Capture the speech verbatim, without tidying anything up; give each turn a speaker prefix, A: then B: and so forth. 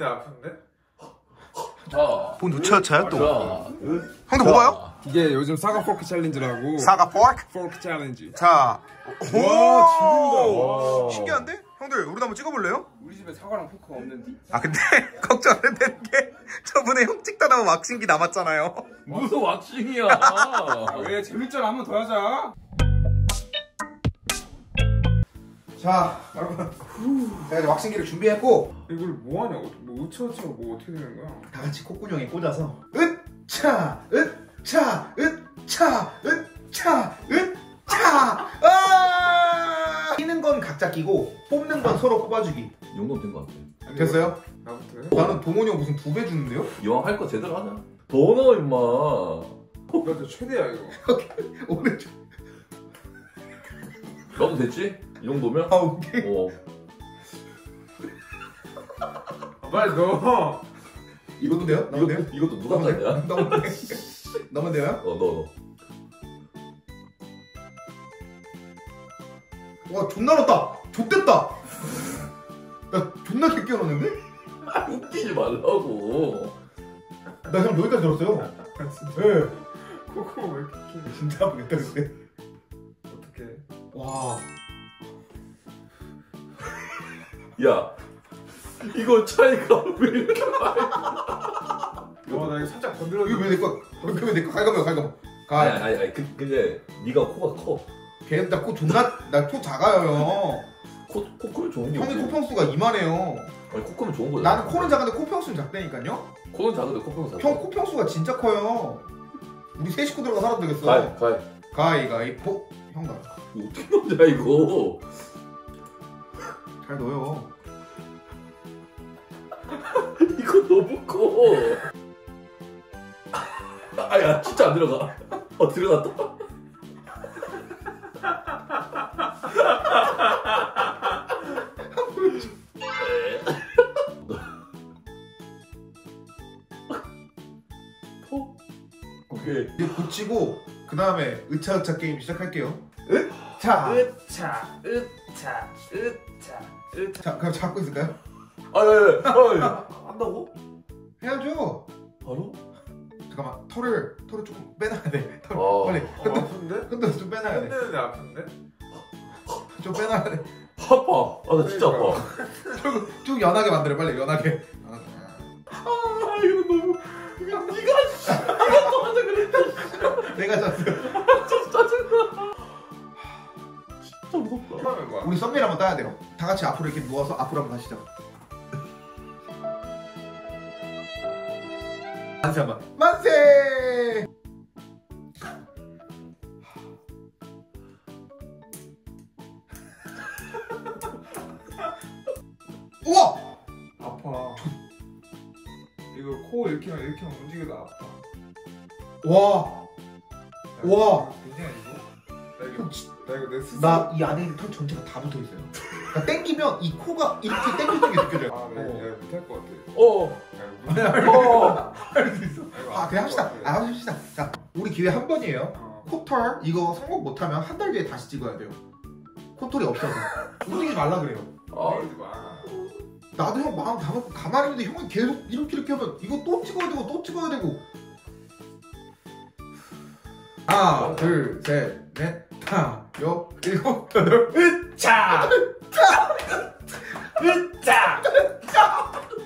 A: 했는데 아픈데?
B: 자,
C: 뭔 우차차야 또?
B: 자,
C: 형들 뭐 봐요?
A: 이게 요즘 사과 포크 챌린지라고.
C: 사과 포크?
A: 포크 챌린지.
C: 자, 오,
A: 와,
C: 신기한데? 형들 우리도 한번 찍어볼래요?
A: 우리 집에 사과랑 포크가 없는데?
C: 아 근데 걱정 안 해도 되는 게 저번에 형 찍다 나면 왁싱기 남았잖아요.
B: 무슨 왁싱이야?
A: 왜 재밌잖아, 한 번 더 하자.
C: 자, 여러분 제가 이제 왁싱기를 준비했고
A: 이걸 뭐 하냐? 뭐 우차우차가 뭐 어떻게 되는 거야?
C: 다 같이 콧구멍에 꽂아서 으차 으차 으차 으차 으차 아 끼는 건 각자 끼고 뽑는 건 서로 뽑아주기.
B: 이 정도면 된 것 같아.
C: 됐어요?
A: 나부터요?
C: 나는 동원이 형 무슨 두 배 주는데요?
B: 이왕 할 거 제대로 하자. 더 넣어 임마.
A: 나도 최대야 이거.
C: 오늘 좀...
B: 너도 됐지? 이 정도면?
C: 아 오케이.
B: 어.
A: 아, 빨리 넣어.
C: 이것도 돼요?
B: 이거,
C: 넣으면 돼요?
B: 이것도 누가
C: 넣으면
B: 땄냐?
C: 돼요? 넣으면 돼요? 넣으면 돼요?
B: 어, 넣어.
C: 와 존나 넣었다! 좆됐다! 나 존나 깊게 넣었는데?
B: 아, 웃기지 말라고.
C: 나 그냥 여기까지 들었어요.
A: 아, 진짜.
C: 예.
A: 코코 왜 이렇게 키?
C: 진짜 아프겠다 근데.
A: 어떡해.
C: 와.
B: 야, 이거 차이가 왜 이렇게 많이.
A: 와, 나 이거 살짝 건드려.
C: 이거 왜 내 거? 이거 왜 내 거? 갈가봐요 갈가봐.
B: 아니,
C: 가.
B: 아니, 아니, 그, 근데 네가 코가 커.
C: 걔는 나코 존나 나 코 작아요 형.
B: 코, 코 크면 좋은 게
C: 형이
B: 뭐지?
C: 코 평수가 이만해요.
B: 아니, 코 크면 좋은 거잖아.
C: 나는 코는 작은데 코 평수는 작다니까요?
B: 코는 작은데 코 평수 작아.
C: 형 코 평수가 진짜 커요. 우리 세 식구 들어가 살아도 되겠어.
B: 가위, 가위.
C: 가위가위보. 형 나.
B: 이거 어떻게 넣냐 이거.
C: 잘 넣어요.
B: 이거 너무 커. 아야, 진짜 안 들어가. 어, 들어갔다. 오케이.
C: 이제 고치고 그 다음에 으차으차 게임 시작할게요. 으차.
A: 으차, 으차, 으차, 으차.
C: 자 그럼 잡고 있을까요?
B: 아, 예, 예. 아, 예. 한다고?
C: 해야죠.
B: 바로?
C: 잠깐만 털을 털을 조금 빼놔야 돼. 털
B: 어.
C: 빨리.
A: 어,
C: 흔들
A: 아픈데?
C: 흔들 좀 빼놔야 돼.
A: 흔드는데 아픈데?
C: 좀 빼놔야 돼.
B: 아파. 아, 나 진짜 아파.
C: 쭉, 쭉 연하게 만들어 빨리 연하게.
B: 아, 이거 너무. 이거 네가 씨. 네가 또 하자 그랬다.
C: 내가 졌어.
B: 진짜 짜증나. 진짜 무섭다.
A: 그러면 뭐야?
C: 우리 썸네일 한번 따야 돼요. 다 같이 앞으로 이렇게 누워서 앞으로 한번 가시죠. 만세 한번. 만세. 우와.
A: 아파. 이거 코 이렇게 이렇게 움직여도 아파.
C: 와. 와.
A: 그냥 이거? 나 이거 나 이거 내 스스로.
C: 나 이 안에 있는 털 전체가 다 붙어 있어요. 나 땡기면 이 코가 이렇게 땡겨지는 게 느껴져요.
A: 아, 네,
C: 어.
A: 내가 못할 것 같아.
B: 어.
A: 야, 이거 못-
B: 어.
C: 할 수 있어.
A: 아, 이거
C: 아
A: 아플
C: 그냥 합시다.
A: 것 같아.
C: 아 합시다. 자 우리 기회 한 번이에요.
A: 어.
C: 코털 이거 성공 못하면 한 달 뒤에 다시 찍어야 돼요. 코털이 없어서 움직이지 말라 그래요.
B: 아,
A: 그러지 마.
C: 나도 형 마음 다 먹고 가만히 있는데 형은 계속 이렇게 이렇게 하면 이거 또 찍어야 되고 또 찍어야 되고. 하나 둘셋넷 다섯 일곱 여덟 으차 으차 으차